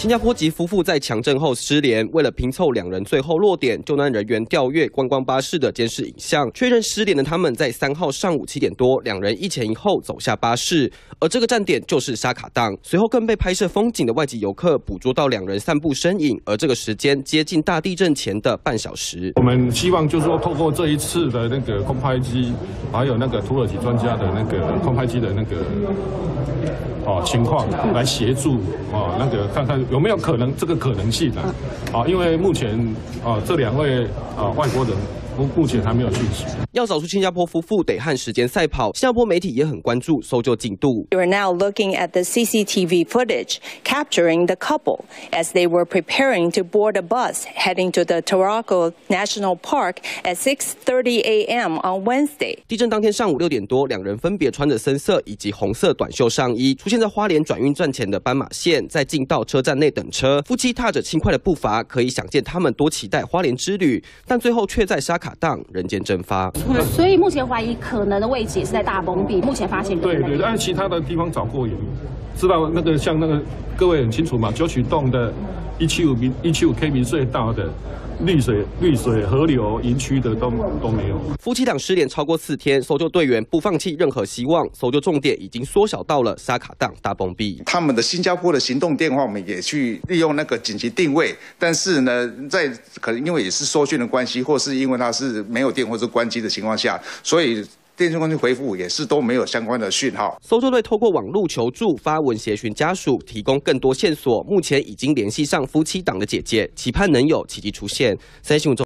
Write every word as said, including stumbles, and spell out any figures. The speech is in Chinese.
新加坡籍夫妇在强震后失联，为了拼凑两人最后落点，救难人员调阅观光巴士的监视影像，确认失联的他们在三号上午七点多，两人一前一后走下巴士，而这个站点就是沙卡档。随后更被拍摄风景的外籍游客捕捉到两人散步身影，而这个时间接近大地震前的半小时。 我们希望就是说，透过这一次的那个空拍机，还有那个土耳其专家的那个空拍机的那个哦情况，来协助哦那个看看有没有可能这个可能性啊，啊，因为目前啊这两位啊外国人。 目前还没有讯息。 要找出新加坡夫妇得和时间赛跑，新加坡媒体也很关注搜救进度。 We are now looking at the C C T V footage capturing the couple as they were preparing to board a bus heading to the Taraco National Park at six thirty a m on Wednesday. 地震当天上午六点多，两人分别穿着深色以及红色短袖上衣，出现在花莲转运站前的斑马线，在进到车站内等车。夫妻踏着轻快的步伐，可以想见他们多期待花莲之旅，但最后却在沙卡档人间蒸发。 所以目前怀疑可能的位置也是在大崩壁，目前发现对对，按其他的地方找过也知道那个像那个各位很清楚嘛，九曲洞的一七五一七五 K 民隧道的。 绿水、绿水河流营区的都都没有。 夫妻档失联超过四天，搜救队员不放弃任何希望，搜救重点已经缩小到了沙卡档大崩壁。 他们的新加坡的行动电话，我们也去利用那个紧急定位，但是呢，在可能因为也是收讯的关系，或是因为它是没有电或是关机的情况下，所以。 电信公司回复也是都没有相关的讯号。 搜救队透过网络求助，发文协寻家属，提供更多线索。目前已经联系上夫妻档的姐姐，期盼能有奇迹出现。三新闻中。